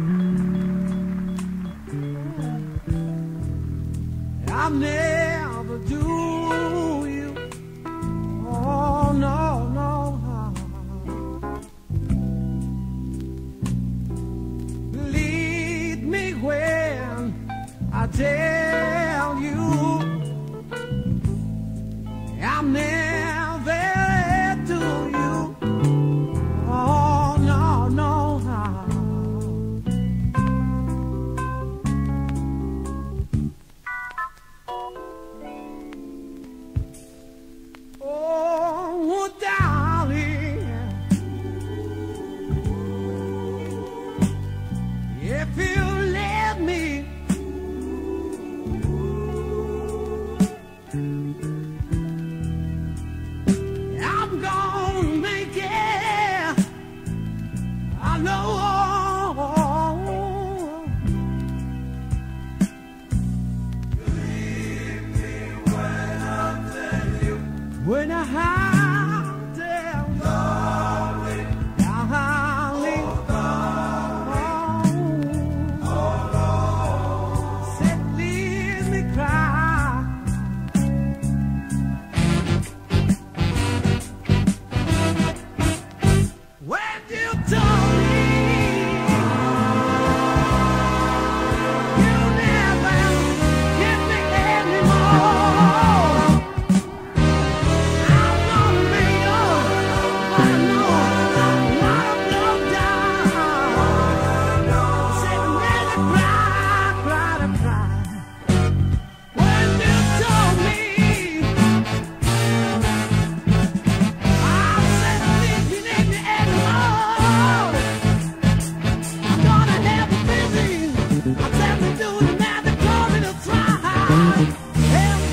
I'll never do you. Oh no, no. Believe me when I tell you I'm never to you. Oh no, no. Oh, darling, if you let me, I'm gonna make it. I know. Believe me when I tell you. When I tell you, darling, darling, said leave me cry. When you told me you never give me anymore, I'm gonna be yours. I know I'm blown down. Said never cry, cry to cry. When you told me, I said leave me anymore. I'm gonna have a busy. I tell me do the math and told me to try. And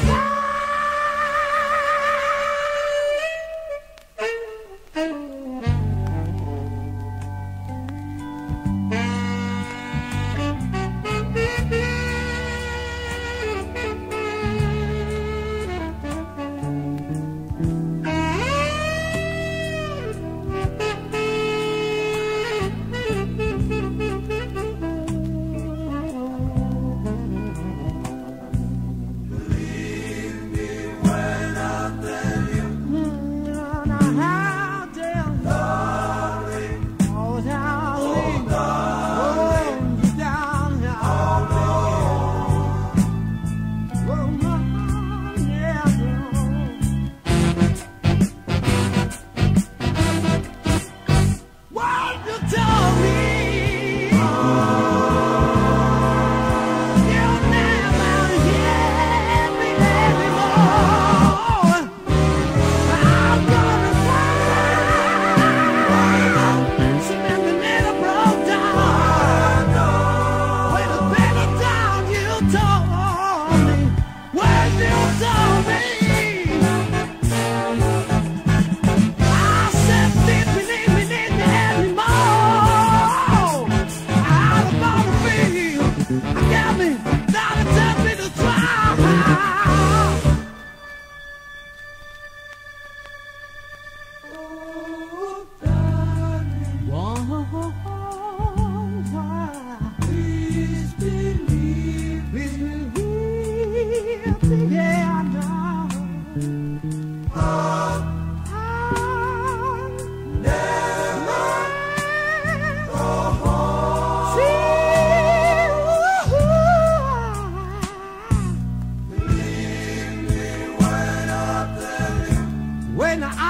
when I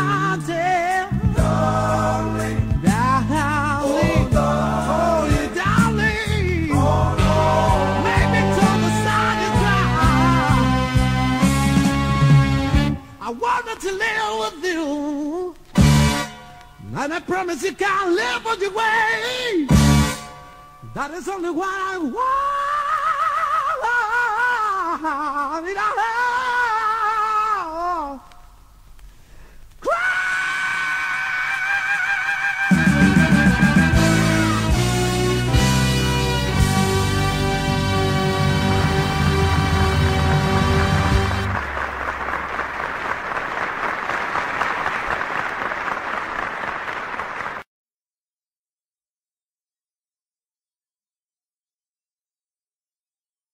tell, darling, darling, oh, you darling, make me to the side and cry. I wanted to live with you, and I promise you can't live on your way. That is only what I want.